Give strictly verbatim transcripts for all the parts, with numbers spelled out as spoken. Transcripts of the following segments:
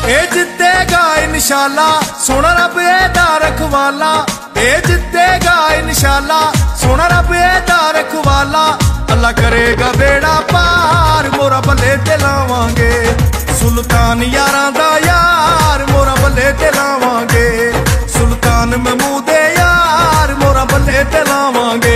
ए जितेगा इंशाल्लाह सोना रब एदा रखवाला। ए जितेगा इंशाल्लाह सोना रब एदा रखवाला। अल्लाह करेगा बेड़ा पार मोरा भले ते लावांगे। सुल्तान यारां दा यार मोरा भले ते लावांगे। सुल्तान महमूद यार मोरा भले ते लावांगे।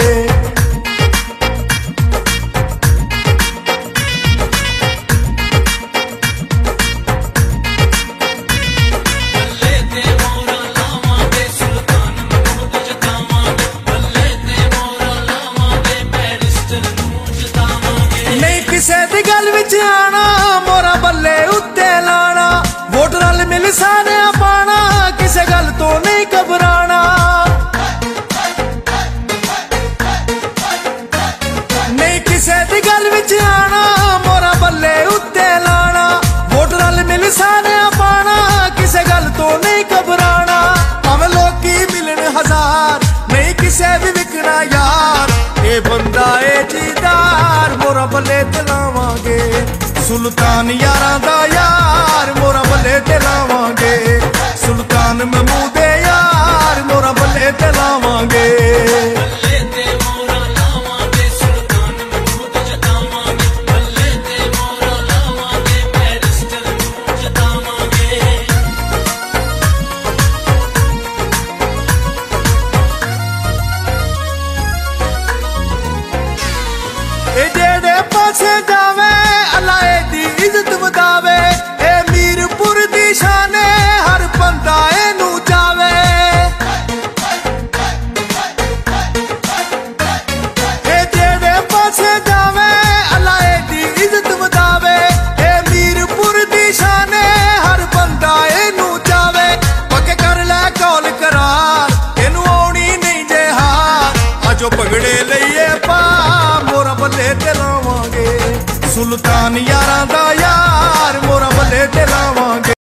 किसे दी गल विच आना मोरा बल्ले उत्ते लाना। वोट नाल मिल सारे पाना किसे गल तो नहीं घबराना। नहीं किसे दी गल विच आना मोरा बल्ले उत्ते लाना। वोट नाल मिल सारे पाना किसे गल तो नहीं घबराना। भावें लोकी मिलन हजार नहीं किसे भी विकना यार। ये बंदा ए जीदार मोरा भले ते लावांगे। सुल्तान यारां दा यार मोरा भले ते लावांगे। सुल्तान महमूद यार मोरा भले ते लावांगे। जेड़े पासे जावे अल्लाह दी इज्जत वधावे। ए मीरपुर दी शान हर बंदा एनू चावे। ए जेड़े पासे जावे अल्लाह दी इज्जत वधावे। ए मीरपुर दी शान हर बंदा एनू चावे। पक्के कर ले कौल करार एनू आउणी नहीं जे हार। अजो पगड़े लईए पा मोरा भले ते लावांगे। सुल्तान यारां दा यार